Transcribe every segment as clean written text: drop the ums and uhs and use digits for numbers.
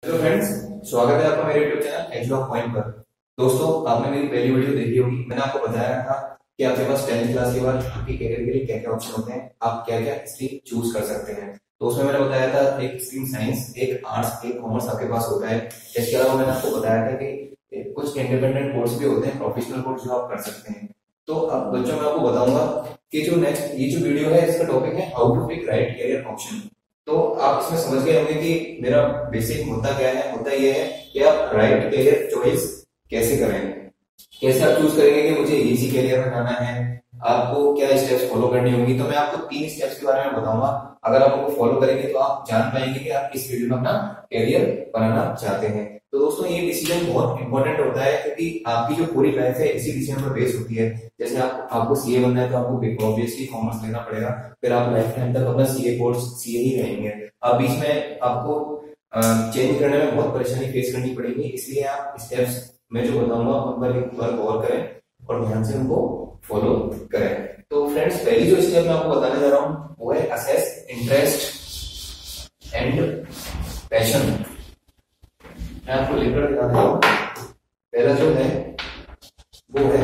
Hello friends, स्वागत है आपका मेरे YouTube channel age of point पर। दोस्तों, आपने मेरी पहली वीडियो देखी होगी। मैंने आपको बताया था कि आपके पास 10th क्लास के बाद आपके करियर के लिए क्या क्या ऑप्शन होते हैं, आप क्या क्या स्ट्रीम चूज कर सकते हैं। तो उसमें मैंने बताया था एक स्ट्रीम साइंस, एक आर्ट्स, एक कॉमर्स आपके पास होता है। इसके अलावा मैंने आपको बताया था कि कुछ इंडिपेंडेंट कोर्स भी होते हैं, प्रोफेशनल कोर्स जो आप कर सकते हैं। तो अब बच्चों मैं आपको बताऊंगा कि जो नेक्स्ट ये जो वीडियो है इसका टॉपिक है how to pick right career option. तो आप इसमें समझ गए होंगे कि मेरा बेसिक मुद्दा क्या है। मुद्दा ये है कि आप राइट करियर चॉइस कैसे करें, कैसे आप चूज करेंगे कि मुझे इसी करियर में जाना है, आपको क्या स्टेप्स फॉलो करनी होंगी। तो मैं आपको 3 स्टेप्स के बारे में बताऊंगा। अगर आप उनको फॉलो करेंगे तो आप जान पाएंगे कि आप किस फील्ड में अपना करियर बनाना चाहते हैं। तो दोस्तों, ये डिसीजन बहुत इंपॉर्टेंट होता है क्योंकि आपकी जो पूरी लाइफ है इसी डिसीजन पर बेस होती है। जैसे आपको सीए बनना है तो आपको ऑब्वियसली कॉमर्स लेना पड़ेगा, फिर आप लाइफ टाइम तक अपना सीए कोर्स सीए ही रहेंगे। अब बीच में आपको चेंज करने में बहुत परेशानी फेस करनी पड़ेगी, इसलिए आप स्टेप्स मैं जो बताऊंगा उन पर एक बार गौर करें और ध्यान से उनको फॉलो करें। तो फ्रेंड्स, पहली जो स्टेप मैं आपको बताने जा रहा हूं वो है असेस इंटरेस्ट एंड पैशन। मैं आपको लिखकर दिखा देता हूं। पहला जो है वो है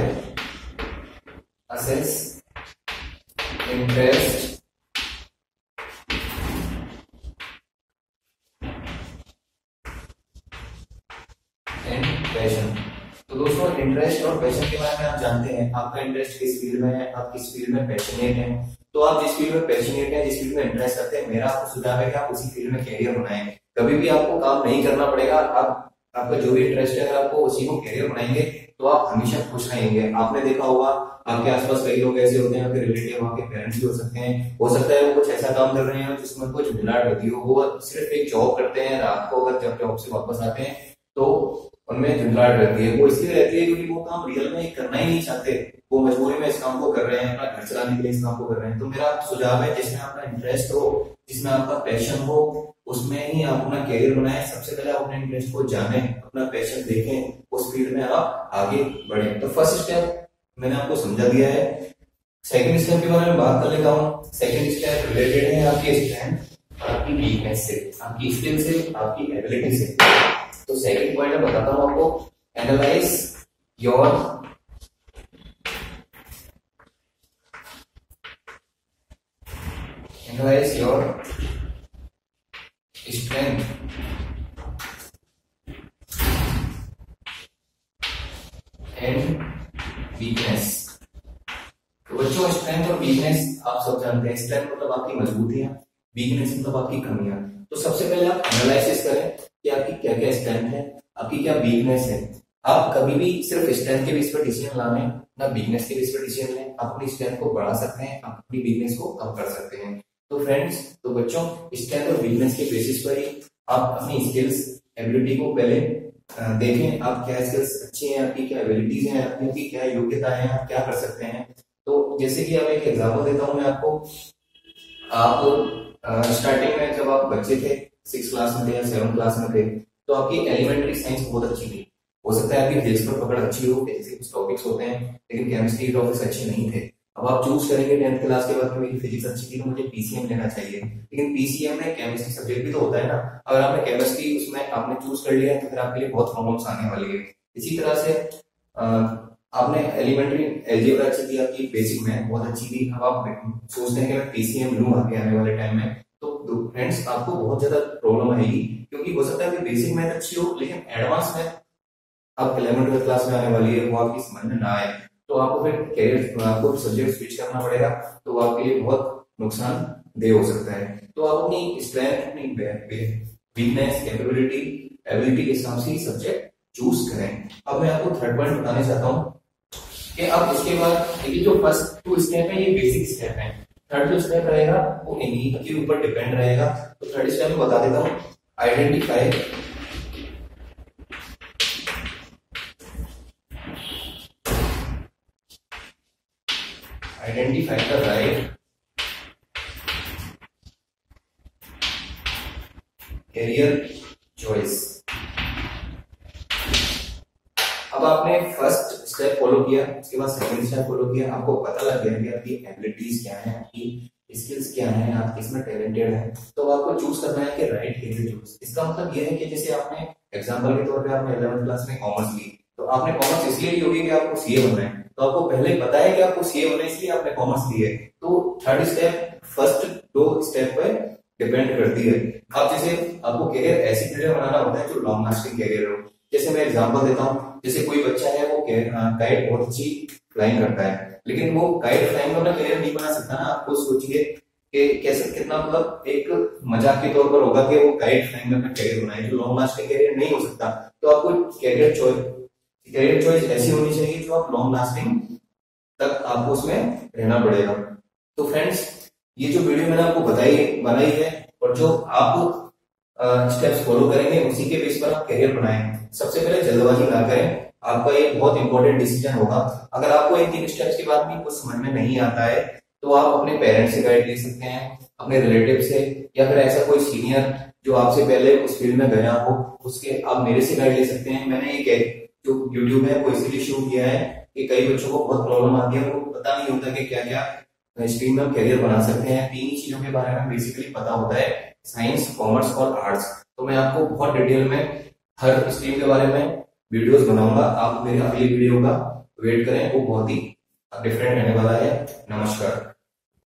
असेस इंटरेस्ट एंड पैशन। तो दोस्तों, इंटरेस्ट और पैशन के बारे में आप जानते हैं, आपका इंटरेस्ट किस फील्ड में है, आप किस फील्ड में पैशनेट हैं। तो आप जिस फील्ड में पैशनेट हैं, जिस फील्ड में इंटरेस्ट रखते हैं, मेरा आपको सुझाव है कि आप उसी फील्ड में कैरियर बनाएं। कभी भी आपको काम नहीं करना पड़ेगा। आपका जो भी इंटरेस्ट है, अगर आपको उसी को कैरियर बनाएंगे तो आप हमेशा खुश रहेंगे। आपने देखा होगा आपके आसपास कई लोग ऐसे होते हैं, आपके रिलेटिव, आपके पेरेंट्स भी हो सकते हैं, हो सकता है वो कुछ ऐसा काम कर रहे हैं जिसमें कुछ झुंझलाहट होती हो, वो सिर्फ एक जॉब करते हैं, रात को अगर जब जॉब से वापस आते हैं तो उनमें झुंझलाहट रहती है। वो इसलिए रहती है क्योंकि वो काम रियल में करना ही नहीं चाहते, वो मजबूरी में इस काम को कर रहे हैं, अपना घर चलाने के लिए इस काम को कर रहे हैं। तो मेरा सुझाव है जिसमें आपका इंटरेस्ट हो, जिसमें आपका पैशन हो, उसमें ही आप अपना कैरियर बनाएं। सबसे पहले आप अपने इंटरेस्ट को जानें, अपना पैशन देखें, उस फील्ड में आप आगे बढ़ें। तो फर्स्ट स्टेप मैंने आपको समझा दिया है। सेकंड स्टेप के बारे में बात कर लेता हूँ। सेकंड स्टेप रिलेटेड है आपकी स्ट्रेंथ और आपकी वीकनेस से, आपकी स्किल से, आपकी एबिलिटी से। तो सेकंड पॉइंट मैं बताता हूं आपको, analyse your strength and weakness. तो बच्चों, स्ट्रेंथ और वीकनेस आप सब जानते हैं। स्ट्रेंथ मतलब आपकी मजबूतियां, वीकनेस मतलब आपकी कमियां। तो सबसे पहले आप एनालिसिस करें कि आपकी क्या क्या स्ट्रेंथ है, आपकी क्या वीकनेस है। आप कभी भी सिर्फ स्ट्रेंथ के बेस पर डिसीजन लाने, ना वीकनेस के बेस पर डिसीजन लें। आप अपनी स्ट्रेंथ को बढ़ा सकते हैं, आप अपनी वीकनेस को कम कर सकते हैं। तो फ्रेंड्स, तो बच्चों, स्ट्रेंथ और वीकनेस के बेसिस पर ही आप अपनी स्किल्स, एबिलिटी को पहले देखें। आप क्या स्किल्स अच्छी हैं, आपकी क्या एबिलिटीज हैं, आपकी क्या योग्यता है, आप क्या कर सकते हैं। तो जैसे कि अब एक एग्जाम्पल देता हूं मैं आपको। आप स्टार्टिंग में जब आप बच्चे थे, 6 क्लास में थे या 7 क्लास में थे, तो आपकी एलिमेंट्री साइंस बहुत अच्छी थी। हो सकता है आपकी फिजिक्स पर पकड़ अच्छी हो, फिजिक्स के कुछ टॉपिक्स होते हैं, लेकिन केमिस्ट्री के टॉपिक्स अच्छे नहीं थे। अब आप चूज करेंगे 10th क्लास के बाद कि मेरी फिजिक्स अच्छी थी तो मुझे पीसीएम लेना चाहिए, लेकिन पीसीएम में केमिस्ट्री सब्जेक्ट भी तो होता है ना। अगर आपने केमिस्ट्री उसमें आपने चूज कर लिया तो फिर आपके लिए बहुत प्रॉब्लम्स आने वाली है। इसी तरह से आपने एलिमेंट्री अलजेब्रा अच्छी थी, आपकी बेसिक मैथ बहुत अच्छी थी, अब आप सोचते हैं कि मैं पीसीएम लूं आगे आने वाले टाइम में, तो फ्रेंड्स आपको बहुत ज्यादा प्रॉब्लम आएगी। क्योंकि हो सकता है कि बेसिक मैथ अच्छी हो लेकिन एडवांस मैथ अब 11th क्लास में आने वाली है, वो आपकी समझ में ना आए, तो आपको फिर कैरियर, आपको सब्जेक्ट स्विच करना पड़ेगा, तो वो आपके लिए बहुत नुकसान दे हो सकता है। तो आप अपनी स्ट्रेंथ, अपनी वीकनेस, कैपेबिलिटी, एबिलिटी के हिसाब से ही सब्जेक्ट चूज करें। अब मैं आपको थर्ड पॉइंट बताने चाहता हूँ कि अब इसके बाद ये जो फर्स्ट 2 स्टेप है ये बेसिक स्टेप है। थर्ड जो स्टेप रहेगा वो इन्हीं के ऊपर डिपेंड रहेगा। तो थर्ड स्टेप में बता देता हूँ, identify the right career choice. अब आपने फर्स्ट स्टेप फॉलो किया, उसके बाद सेकंड स्टेप फॉलो किया, आपको पता लग गया कि आपकी एबिलिटीज क्या है, आपकी स्किल्स क्या हैं, आप किसमें टैलेंटेड हैं, तो आपको चूज करना है कि राइट करियर चूज। इसका मतलब ये है कि जैसे आपने एग्जांपल के तौर पे आपने 11th क्लास में कॉमर्स ली, तो आपने कॉमर्स इसलिए ली होगी कि आपको सीए बनना है, तो आपको पहले पता है कि आपको सीए बनना है, इसलिए आपने कॉमर्स ली है। तो थर्ड स्टेप फर्स्ट दो स्टेप पे डिपेंड करती है। अब जैसे आपको करियर ऐसी करियर बनाना होता है जो लॉन्ग लास्टिंग करियर हो। जैसे मैं एग्जांपल देता हूँ, जैसे कोई बच्चा है वो काइट बहुत अच्छी फ्लाइंग करता है, लेकिन वो काइट फ्लाइंग को अपना करियर नहीं बना सकता ना। आपको सोचिए कि कैसे कितना मतलब एक मजाक के तौर पर होगा कि वो काइट फ्लाइंग में अपना करियर बनाए, जो लॉन्ग लास्टिंग करियर नहीं हो सकता। तो आपको करियर चॉइस ऐसी होनी चाहिए जो आप लॉन्ग लास्टिंग तक आपको उसमें रहना पड़ेगा। तो फ्रेंड्स, ये जो वीडियो मैंने आपको बनाई है, और जो आप स्टेप्स फॉलो करेंगे उसी के बेस पर आप करियर बनाएं। सबसे पहले जल्दबाजी ना करें, आपका ये बहुत इंपॉर्टेंट डिसीजन होगा। अगर आपको इन 3 स्टेप्स के बाद भी कुछ समझ में नहीं आता है, तो आप अपने पेरेंट्स से गाइड ले सकते हैं, अपने रिलेटिव से, या फिर ऐसा कोई सीनियर जो आपसे पहले उस फील्ड में गया हो, उसके आप मेरे से गाइड ले सकते हैं। मैंने एक जो यूट्यूब है वो इसीलिए शुरू किया है कि कई बच्चों को बहुत प्रॉब्लम आती है, उनको पता नहीं होता कि क्या क्या स्ट्रीम में करियर बना सकते हैं। 3 चीजों के बारे में बेसिकली पता होता है, साइंस, कॉमर्स और आर्ट्स। तो मैं आपको बहुत डिटेल में हर स्ट्रीम के बारे में वीडियोस बनाऊंगा। आप मेरे अगली वीडियो का वेट करें, वो बहुत ही डिफरेंट रहने वाला है। नमस्कार।